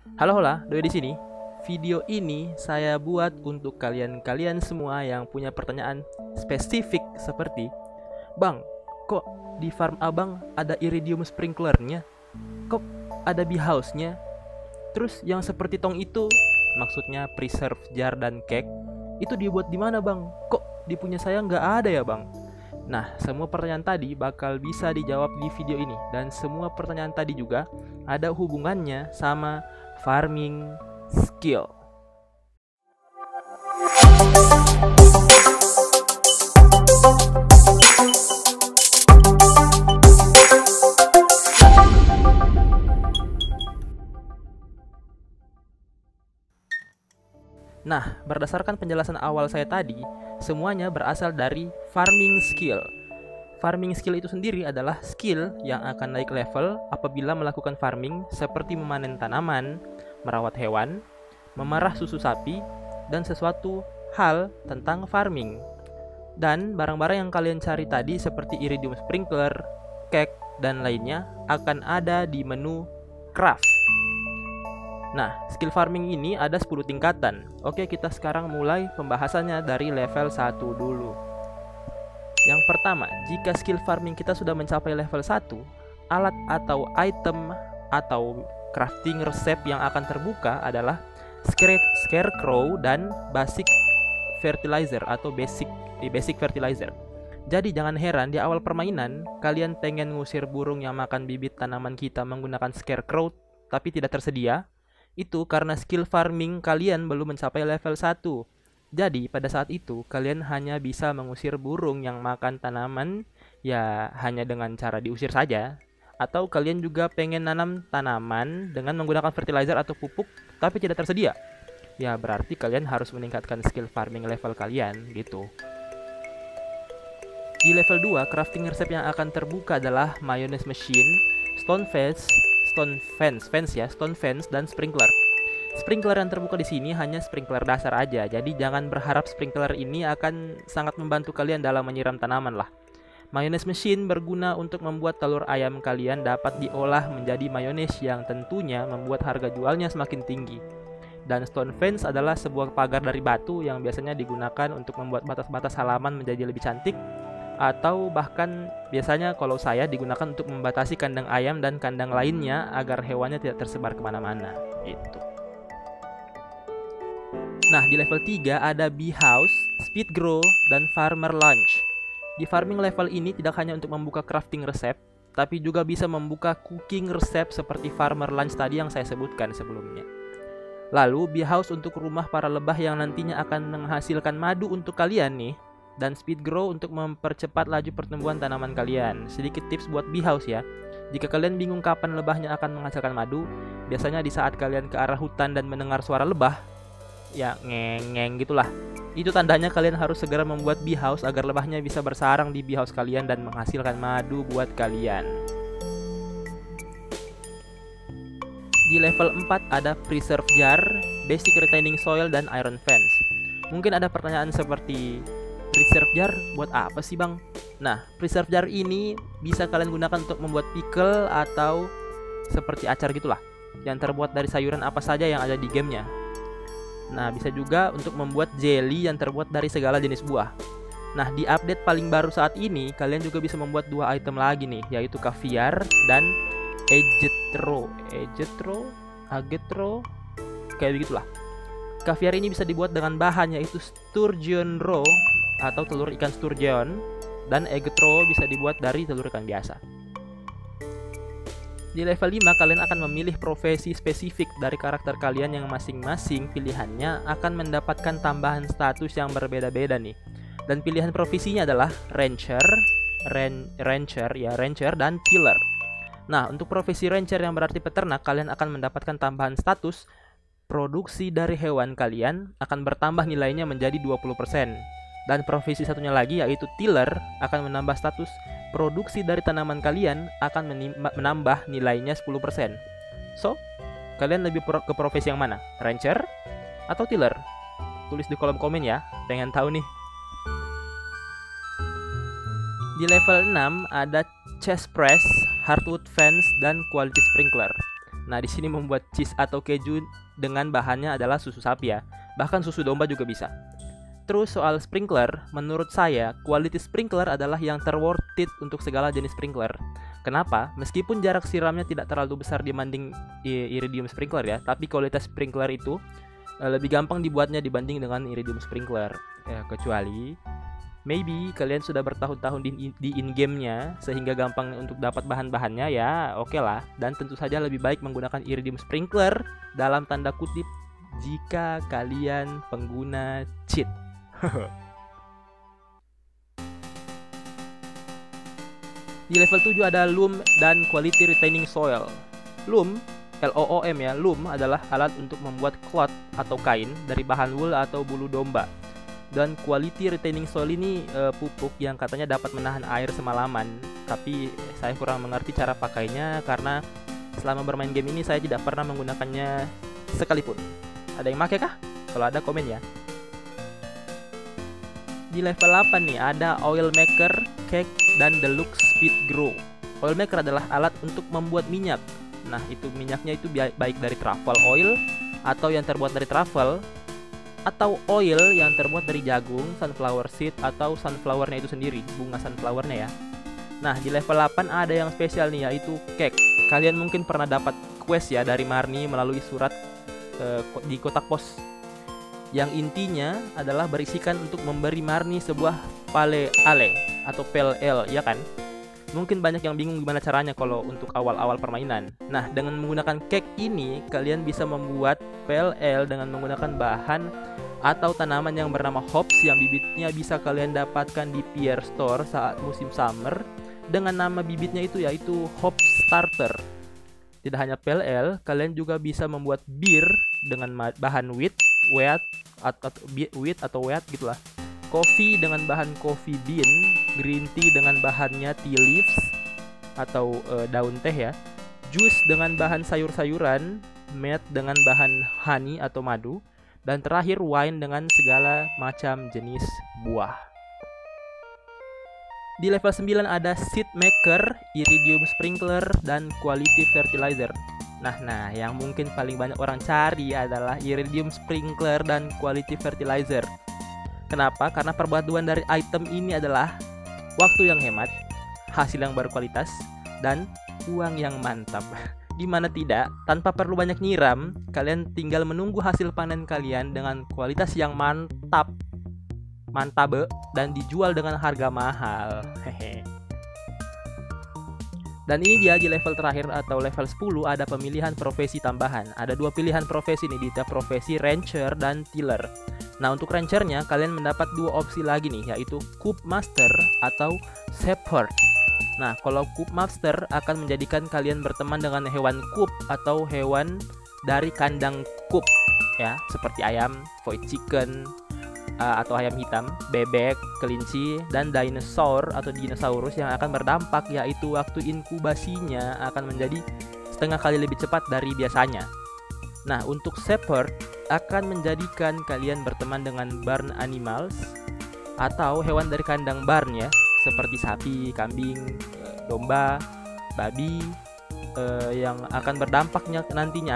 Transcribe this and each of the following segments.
Halo hola, Doi di sini. Video ini saya buat untuk kalian semua yang punya pertanyaan spesifik seperti, "Bang, kok di farm Abang ada iridium sprinklernya? Kok ada bee house-nya? Terus yang seperti tong itu, maksudnya preserve jar dan cake, itu dibuat di mana, Bang? Kok di punya saya nggak ada ya, Bang?" Nah, semua pertanyaan tadi bakal bisa dijawab di video ini. Dan semua pertanyaan tadi juga ada hubungannya sama farming skill. Nah, berdasarkan penjelasan awal saya tadi, semuanya berasal dari farming skill. Farming skill itu sendiri adalah skill yang akan naik level apabila melakukan farming seperti memanen tanaman, merawat hewan, memerah susu sapi, dan sesuatu hal tentang farming. Dan barang-barang yang kalian cari tadi seperti iridium sprinkler, cake, dan lainnya akan ada di menu craft. Nah, skill farming ini ada 10 tingkatan. Oke, kita sekarang mulai pembahasannya dari level 1 dulu. Yang pertama, jika skill farming kita sudah mencapai level 1, alat atau item atau crafting resep yang akan terbuka adalah scarecrow dan basic fertilizer atau basic fertilizer. Jadi jangan heran di awal permainan kalian pengen ngusir burung yang makan bibit tanaman kita menggunakan scarecrow tapi tidak tersedia. Itu karena skill farming kalian belum mencapai level 1. Jadi pada saat itu kalian hanya bisa mengusir burung yang makan tanaman ya hanya dengan cara diusir saja. Atau kalian juga pengen nanam tanaman dengan menggunakan fertilizer atau pupuk tapi tidak tersedia. Ya berarti kalian harus meningkatkan skill farming level kalian gitu. Di level 2, crafting resep yang akan terbuka adalah mayonnaise machine, stone fence dan sprinkler. Sprinkler yang terbuka di sini hanya sprinkler dasar aja, jadi jangan berharap sprinkler ini akan sangat membantu kalian dalam menyiram tanaman lah. Mayonnaise machine berguna untuk membuat telur ayam kalian dapat diolah menjadi mayones yang tentunya membuat harga jualnya semakin tinggi. Dan stone fence adalah sebuah pagar dari batu yang biasanya digunakan untuk membuat batas-batas halaman menjadi lebih cantik, atau bahkan biasanya kalau saya digunakan untuk membatasi kandang ayam dan kandang lainnya agar hewannya tidak tersebar kemana-mana gitu. Nah, di level 3 ada bee house, speed grow, dan farmer lunch. Di farming level ini tidak hanya untuk membuka crafting resep, tapi juga bisa membuka cooking resep seperti farmer lunch tadi yang saya sebutkan sebelumnya. Lalu bee house untuk rumah para lebah yang nantinya akan menghasilkan madu untuk kalian nih. Dan speed grow untuk mempercepat laju pertumbuhan tanaman kalian. Sedikit tips buat bee house ya. Jika kalian bingung kapan lebahnya akan menghasilkan madu, biasanya di saat kalian ke arah hutan dan mendengar suara lebah, ya ngeng-ngeng gitulah. Itu tandanya kalian harus segera membuat bee house agar lebahnya bisa bersarang di bee house kalian dan menghasilkan madu buat kalian. Di level 4 ada preserve jar, basic retaining soil, dan iron fence. Mungkin ada pertanyaan seperti, preserve jar buat apa sih bang? Nah, preserve jar ini bisa kalian gunakan untuk membuat pickle atau seperti acar gitulah, yang terbuat dari sayuran apa saja yang ada di gamenya. Nah, bisa juga untuk membuat jelly yang terbuat dari segala jenis buah. Nah, di update paling baru saat ini, kalian juga bisa membuat 2 item lagi nih, yaitu caviar dan agetro, kayak begitulah. Caviar ini bisa dibuat dengan bahan yaitu sturgeon roe atau telur ikan sturgeon, dan agetro bisa dibuat dari telur ikan biasa. Di level 5 kalian akan memilih profesi spesifik dari karakter kalian yang masing-masing pilihannya akan mendapatkan tambahan status yang berbeda-beda nih. Dan pilihan profesinya adalah rancher dan tiller. Nah, untuk profesi rancher yang berarti peternak, kalian akan mendapatkan tambahan status produksi dari hewan kalian akan bertambah nilainya menjadi 20%. Dan profesi satunya lagi yaitu tiller akan menambah status produksi dari tanaman kalian akan menambah nilainya 10%. So, kalian lebih ke profesi yang mana? Rancher atau tiller? Tulis di kolom komen ya, pengen tahu nih. Di level 6 ada chest press, hardwood fence, dan quality sprinkler. Nah, di sini membuat cheese atau keju dengan bahannya adalah susu sapi ya. Bahkan susu domba juga bisa. Terus soal sprinkler, menurut saya quality sprinkler adalah yang terworth it untuk segala jenis sprinkler. Kenapa? Meskipun jarak siramnya tidak terlalu besar dibanding iridium sprinkler ya, tapi kualitas sprinkler itu lebih gampang dibuatnya dibanding dengan iridium sprinkler. Ya, kecuali maybe kalian sudah bertahun-tahun di in-game-nya sehingga gampang untuk dapat bahan-bahannya, ya oke lah. Dan tentu saja lebih baik menggunakan iridium sprinkler dalam tanda kutip jika kalian pengguna cheat. Di level 7 ada loom dan quality retaining soil. Loom, LOOM ya, loom adalah alat untuk membuat cloth atau kain dari bahan wool atau bulu domba. Dan quality retaining soil ini pupuk yang katanya dapat menahan air semalaman. Tapi saya kurang mengerti cara pakainya karena selama bermain game ini saya tidak pernah menggunakannya sekalipun. Ada yang pakai kah? Kalau ada komen ya. Di level 8 nih ada oil maker, cake, dan deluxe speed grow. Oil maker adalah alat untuk membuat minyak. Nah, itu minyaknya itu baik dari truffle oil atau yang terbuat dari truffle, atau oil yang terbuat dari jagung, sunflower seed, atau sunflowernya itu sendiri, bunga sunflowernya ya. Nah, di level 8 ada yang spesial nih, yaitu cake. Kalian mungkin pernah dapat quest ya dari Marnie melalui surat di kotak pos, yang intinya adalah berisikan untuk memberi Marnie sebuah pale ale atau pel el, ya kan? Mungkin banyak yang bingung gimana caranya kalau untuk awal-awal permainan. Nah, dengan menggunakan cake ini, kalian bisa membuat pel el dengan menggunakan bahan atau tanaman yang bernama hops yang bibitnya bisa kalian dapatkan di Pier Store saat musim summer dengan nama bibitnya itu yaitu Hops Starter. Tidak hanya pel el, kalian juga bisa membuat beer dengan bahan wheat atau wheat gitulah. Coffee dengan bahan coffee bean, green tea dengan bahannya tea leaves atau daun teh ya, jus dengan bahan sayur-sayuran, meat dengan bahan honey atau madu, dan terakhir wine dengan segala macam jenis buah. Di level 9 ada seed maker, iridium sprinkler, dan quality fertilizer. Nah, yang mungkin paling banyak orang cari adalah iridium sprinkler dan quality fertilizer. Kenapa? Karena perpaduan dari item ini adalah waktu yang hemat, hasil yang berkualitas, dan uang yang mantap. Dimana tidak, tanpa perlu banyak nyiram, kalian tinggal menunggu hasil panen kalian dengan kualitas yang mantap, dan dijual dengan harga mahal. Hehe. Dan ini dia di level terakhir atau level 10 ada pemilihan profesi tambahan. Ada 2 pilihan profesi nih, di profesi rancher dan tiller. Nah, untuk ranchernya kalian mendapat 2 opsi lagi nih, yaitu Coop Master atau Shepherd. Nah, kalau Coop Master akan menjadikan kalian berteman dengan hewan coop atau hewan dari kandang coop ya, seperti ayam, void chicken, atau ayam hitam, bebek, kelinci, dan dinosaur atau dinosaurus yang akan berdampak, yaitu waktu inkubasinya akan menjadi setengah kali lebih cepat dari biasanya. Nah, untuk shepherd akan menjadikan kalian berteman dengan barn animals atau hewan dari kandang barn ya, seperti sapi, kambing, domba, babi, yang akan berdampak nantinya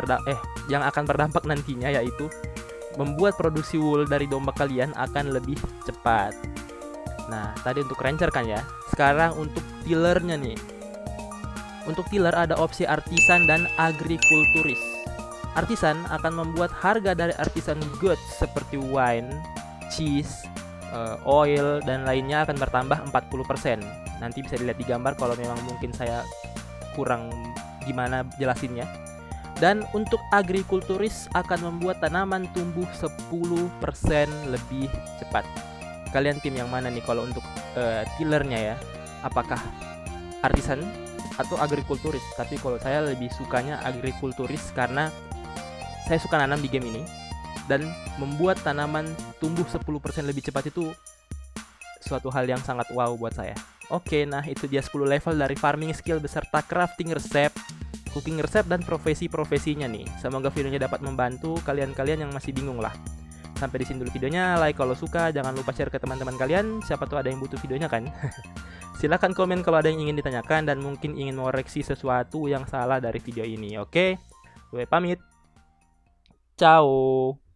yaitu membuat produksi wool dari domba kalian akan lebih cepat. Nah, tadi untuk rancher kan ya. Sekarang untuk tillernya nih. Untuk tiller ada opsi artisan dan agrikulturis. Artisan akan membuat harga dari artisan goods seperti wine, cheese, oil, dan lainnya akan bertambah 40%. Nanti bisa dilihat di gambar kalau memang mungkin saya kurang gimana jelasinnya. Dan untuk agrikulturis akan membuat tanaman tumbuh 10% lebih cepat. Kalian tim yang mana nih kalau untuk tillernya ya? Apakah artisan atau agrikulturis? Tapi kalau saya lebih sukanya agrikulturis karena saya suka nanam di game ini. Dan membuat tanaman tumbuh 10% lebih cepat itu suatu hal yang sangat wow buat saya. Oke, nah itu dia 10 level dari farming skill beserta crafting resep, cooking resep, dan profesi-profesinya nih. Semoga videonya dapat membantu kalian-kalian yang masih bingung lah. Sampai di sini dulu videonya. Like kalau suka, jangan lupa share ke teman-teman kalian. Siapa tuh ada yang butuh videonya kan. Silahkan komen kalau ada yang ingin ditanyakan dan mungkin ingin mengoreksi sesuatu yang salah dari video ini. Oke, gue pamit. Ciao.